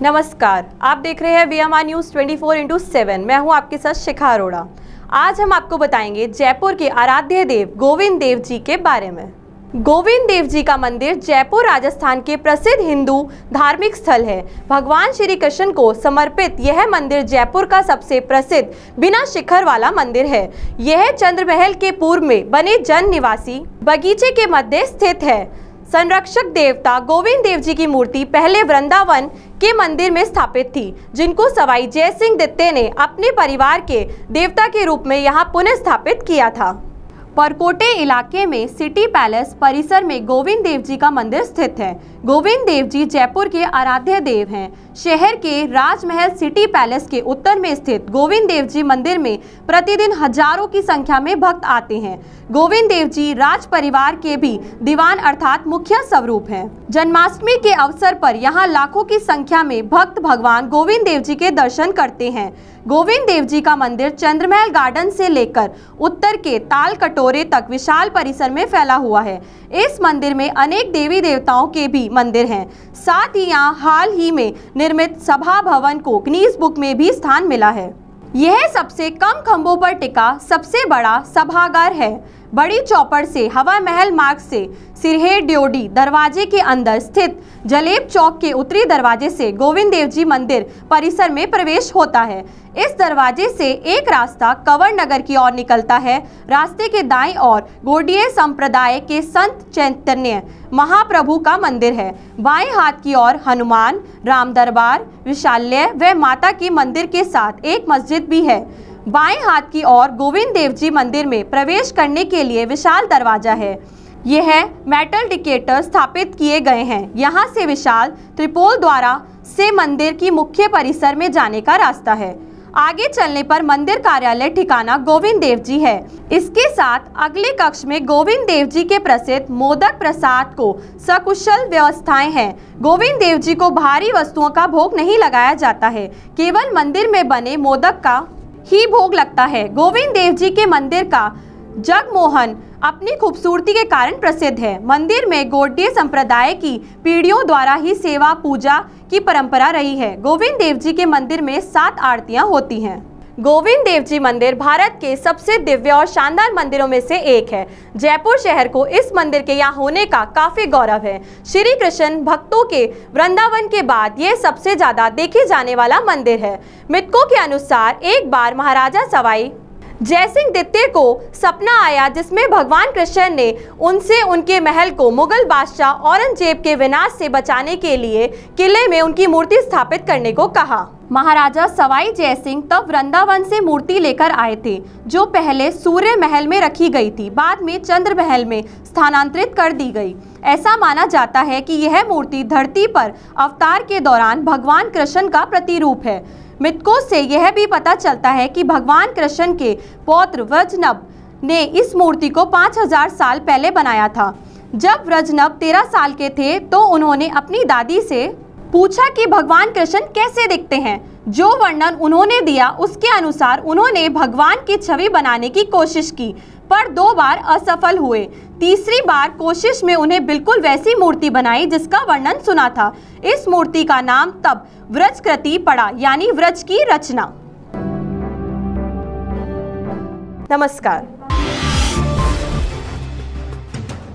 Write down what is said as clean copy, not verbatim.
नमस्कार, आप देख रहे हैं VMR न्यूज़ 24/7। मैं हूं आपके साथ शिखा अरोड़ा। आज हम आपको बताएंगे जयपुर के आराध्य देव गोविंद देव जी के बारे में। गोविंद देव जी का मंदिर जयपुर राजस्थान के प्रसिद्ध हिंदू धार्मिक स्थल है। भगवान श्री कृष्ण को समर्पित यह मंदिर जयपुर का सबसे प्रसिद्ध बिना शिखर वाला मंदिर है। यह चंद्रमहल के पूर्व में बने जन निवासी बगीचे के मध्य स्थित है। संरक्षक देवता गोविंद देव जी की मूर्ति पहले वृंदावन के मंदिर में स्थापित थी, जिनको सवाई जय सिंह द्वितीय ने अपने परिवार के देवता के रूप में यहाँ पुनः स्थापित किया था। परकोटे इलाके में सिटी पैलेस परिसर में गोविंद देव जी का मंदिर स्थित है। गोविंद देव जी जयपुर के आराध्य देव हैं। शहर के राजमहल सिटी पैलेस के उत्तर में स्थित गोविंद देव जी मंदिर में प्रतिदिन हजारों की संख्या में भक्त आते हैं। गोविंद देव जी राज परिवार के भी दीवान अर्थात मुखिया स्वरूप हैं। जन्माष्टमी के अवसर पर यहाँ लाखों की संख्या में भक्त भगवान गोविंद देव जी के दर्शन करते हैं। गोविंद देव जी का मंदिर चंद्रमहल गार्डन से लेकर उत्तर के ताल कटोरे तक विशाल परिसर में फैला हुआ है। इस मंदिर में अनेक देवी देवताओं के भी मंदिर हैं। साथ ही यहाँ हाल ही में निर्मित सभा भवन को गिनीज बुक में भी स्थान मिला है। यह सबसे कम खंभों पर टिका सबसे बड़ा सभागार है। बड़ी चौपड़ से हवा महल मार्ग से सिरहे ड्योढ़ी दरवाजे के अंदर स्थित जलेब चौक के उत्तरी दरवाजे से गोविंद देव जी मंदिर परिसर में प्रवेश होता है। इस दरवाजे से एक रास्ता कंवर नगर की ओर निकलता है। रास्ते के दाईं ओर गौड़ीय संप्रदाय के संत चैतन्य महाप्रभु का मंदिर है। बाएं हाथ की ओर हनुमान, राम दरबार, विशाल्य व माता की मंदिर के साथ एक मस्जिद भी है। बाएं हाथ की ओर गोविंद देव जी मंदिर में प्रवेश करने के लिए विशाल दरवाजा है। यह मेटल डिकेटर स्थापित किए गए हैं। यहाँ से विशाल त्रिपोल द्वारा से मंदिर की मुख्य परिसर में जाने का रास्ता है। आगे चलने पर मंदिर कार्यालय ठिकाना गोविंद देव जी है। इसके साथ अगले कक्ष में गोविंद देव जी के प्रसिद्ध मोदक प्रसाद को सकुशल व्यवस्थाएं हैं। गोविंद देव जी को भारी वस्तुओं का भोग नहीं लगाया जाता है, केवल मंदिर में बने मोदक का ही भोग लगता है। गोविंद देव जी के मंदिर का जगमोहन अपनी खूबसूरती के कारण प्रसिद्ध है। मंदिर में गौड़ीय संप्रदाय की पीढ़ियों द्वारा ही सेवा पूजा की परंपरा रही है। गोविंद देव जी के मंदिर में 7 आरतियां होती हैं। गोविंद देव जी मंदिर भारत के सबसे दिव्य और शानदार मंदिरों में से एक है। जयपुर शहर को इस मंदिर के यहाँ होने का काफी गौरव है। श्री कृष्ण भक्तों के वृंदावन के बाद यह सबसे ज्यादा देखे जाने वाला मंदिर है। मृतकों के अनुसार एक बार महाराजा सवाई जय सिंह द्वितीय को सपना आया, जिसमें भगवान कृष्ण ने उनसे उनके महल को मुगल बादशाह औरंगजेब के विनाश से बचाने के लिए किले में उनकी मूर्ति स्थापित करने को कहा। महाराजा सवाई जय सिंह तब वृंदावन से मूर्ति लेकर आए थे, जो पहले सूर्य महल में रखी गई थी, बाद में चंद्र महल में स्थानांतरित कर दी गई। ऐसा माना जाता है कि यह मूर्ति धरती पर अवतार के दौरान भगवान कृष्ण का प्रतिरूप है। मृतकों से यह भी पता चलता है कि भगवान कृष्ण के पौत्र व्रजनभ ने इस मूर्ति को 5000 साल पहले बनाया था। जब व्रजनभ 13 साल के थे तो उन्होंने अपनी दादी से पूछा कि भगवान कृष्ण कैसे दिखते हैं। जो वर्णन उन्होंने दिया उसके अनुसार उन्होंने भगवान की छवि बनाने की कोशिश की, पर 2 बार असफल हुए। तीसरी बार कोशिश में उन्हें बिल्कुल वैसी मूर्ति बनाई जिसका वर्णन सुना था। इस मूर्ति का नाम तब व्रजकृति पड़ा, यानी व्रज की रचना। नमस्कार।